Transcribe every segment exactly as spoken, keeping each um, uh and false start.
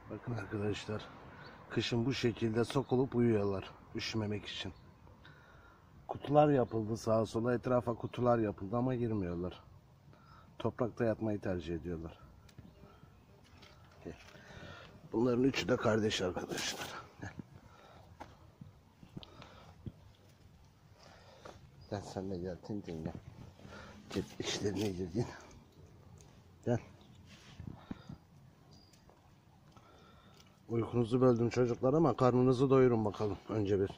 Bakın arkadaşlar, kışın bu şekilde sokulup uyuyorlar üşümemek için. Kutular yapıldı sağa sola, etrafa kutular yapıldı ama girmiyorlar. Toprakta yatmayı tercih ediyorlar. Bunların üçü de kardeş arkadaşlar. Gel sen de gel Tintin gel. Gel işlerine girdin. Gel. Uykunuzu böldüm çocuklar ama karnınızı doyurun bakalım önce bir.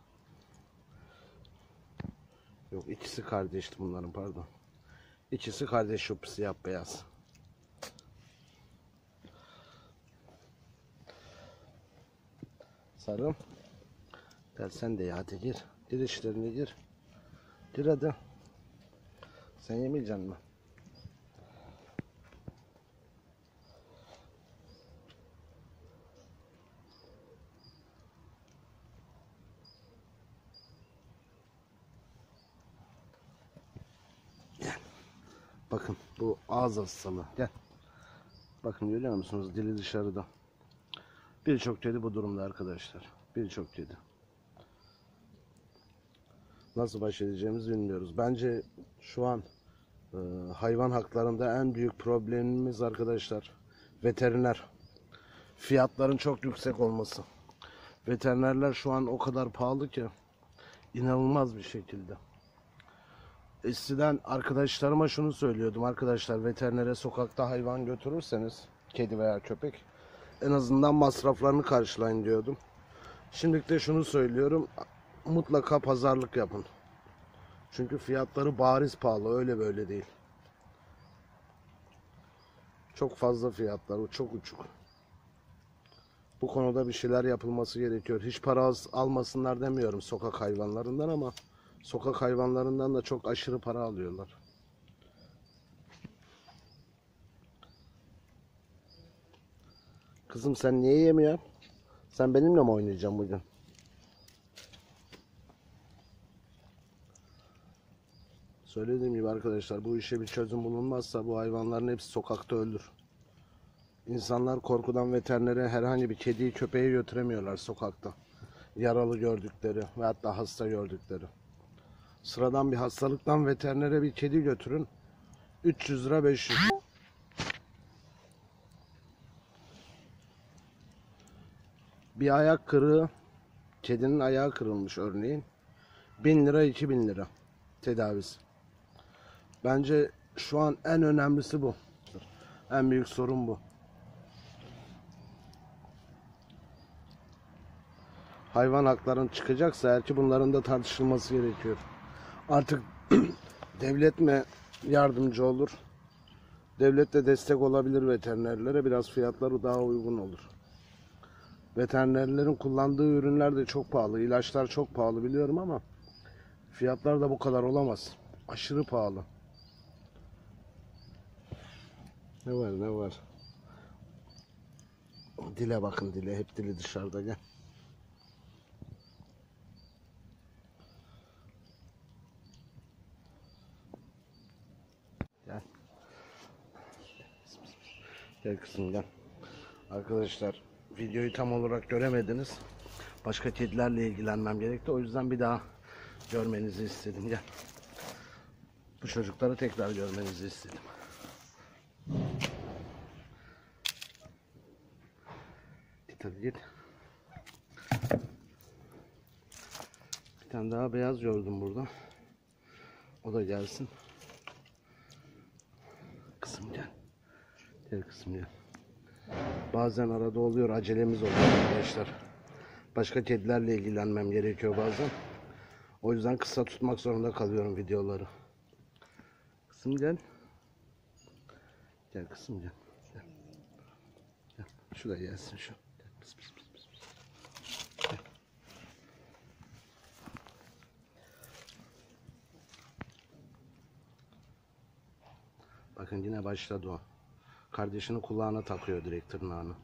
Yok, ikisi kardeşti bunların, pardon. İkisi kardeş, şu siyah beyaz. Sarım. Gel sen de ya, hadi gir. Gir işlerine gir. Gir hadi. Sen yemeyeceksin mi? Gel. Bakın bu ağız hastalığı. Gel. Bakın görüyor musunuz? Dili dışarıda. Birçok kedi bu durumda arkadaşlar. Birçok kedi. Nasıl baş edeceğimizi bilmiyoruz. Bence şu an e, hayvan haklarında en büyük problemimiz arkadaşlar veteriner. Fiyatların çok yüksek olması. Veterinerler şu an o kadar pahalı ki inanılmaz bir şekilde. Eskiden arkadaşlarıma şunu söylüyordum: arkadaşlar, veterinere sokakta hayvan götürürseniz, kedi veya köpek, en azından masraflarını karşılayın diyordum. Şimdi de şunu söylüyorum: mutlaka pazarlık yapın. Çünkü fiyatları bariz pahalı, öyle böyle değil. Çok fazla fiyatlar, çok uçuk. Bu konuda bir şeyler yapılması gerekiyor. Hiç para almasınlar demiyorum sokak hayvanlarından, ama sokak hayvanlarından da çok aşırı para alıyorlar. Kızım sen niye yemiyorsun? Sen benimle mi oynayacaksın bugün? Söylediğim gibi arkadaşlar, bu işe bir çözüm bulunmazsa bu hayvanların hepsi sokakta ölür. İnsanlar korkudan veterinere herhangi bir kediyi köpeği götüremiyorlar sokakta. Yaralı gördükleri ve hatta hasta gördükleri. Sıradan bir hastalıktan veterinere bir kedi götürün, üç yüz lira, beş yüz. Bir ayak kırığı, kedinin ayağı kırılmış örneğin, bin lira, iki bin lira tedavisi. Bence şu an en önemlisi bu. En büyük sorun bu. Hayvan hakların çıkacaksa eğer ki, bunların da tartışılması gerekiyor. Artık devlet mi yardımcı olur? Devlet de destek olabilir veterinerlere. Biraz fiyatları daha uygun olur. Veterinerlerin kullandığı ürünler de çok pahalı. İlaçlar çok pahalı biliyorum ama fiyatlar da bu kadar olamaz. Aşırı pahalı. Ne var ne var? Dile bakın, dile. Hep dili dışarıda, gel. Gel. Gel kızım gel. Arkadaşlar, videoyu tam olarak göremediniz. Başka kedilerle ilgilenmem gerekti. O yüzden bir daha görmenizi istedim. Gel. Bu çocukları tekrar görmenizi istedim. Git hadi git. Bir tane daha beyaz gördüm burada. O da gelsin. Kızım gel. Gel kızım gel. Bazen arada oluyor, acelemiz oluyor arkadaşlar. Başka kedilerle ilgilenmem gerekiyor bazen. O yüzden kısa tutmak zorunda kalıyorum videoları. Kızım gel. Gel kızım gel. Gel. Gel. Şu da gelsin şu. Gel. Pıs pıs pıs pıs. Gel. Bakın yine başladı o. Kardeşinin kulağına takıyor direkt tırnağını.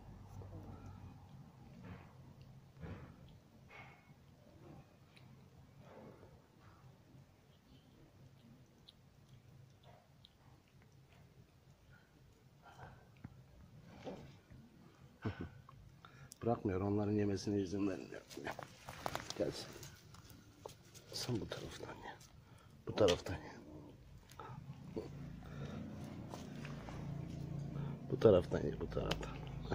Bırakmıyor. Onların yemesine izin vermiyor. Gel sen. Sen bu taraftan ya. Bu taraftan ya. Bu taraftan ya. Bu taraftan.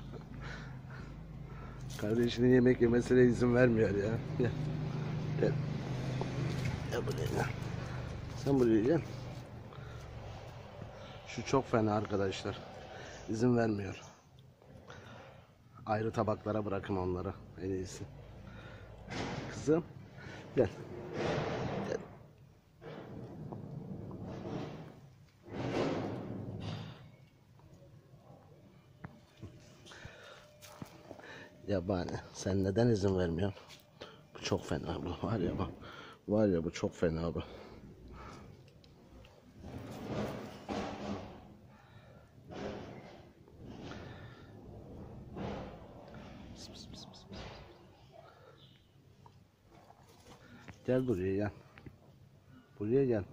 Kardeşinin yemek yemesine izin vermiyor ya. Gel. Gel. Gel buraya gel. Sen buraya gel. Şu çok fena arkadaşlar. İzin vermiyor. Ayrı tabaklara bırakın onları en iyisi. Kızım gel. Gel. Yabani sen neden izin vermiyorsun? Bu çok fena bu. Var ya bak. Var ya bu çok fena bu. Gel buraya gel. Buraya gel.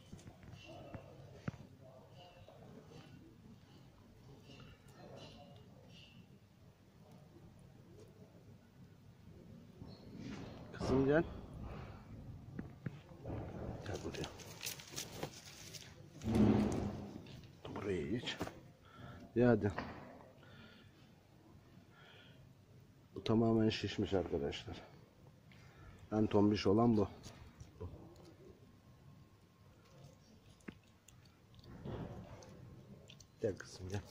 Kızım gel. Gel buraya. Buraya geç. Ya hadi. Bu tamamen şişmiş arkadaşlar. En tombiş olan bu. bu. Gel kızım gel.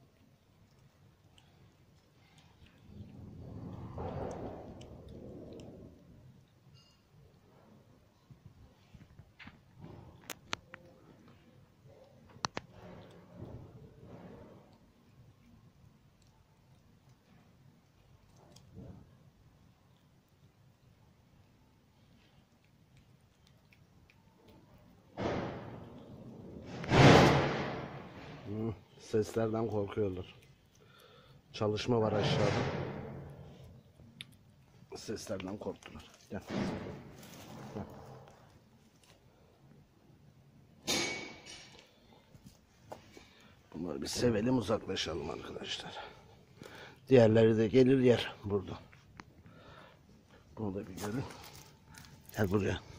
Hmm, seslerden korkuyorlar. Çalışma var aşağıda. Seslerden korktular. Gel. Gel. Bunları bir sevelim, uzaklaşalım arkadaşlar. Diğerleri de gelir yer burada. Bunu da bir görün. Gel buraya.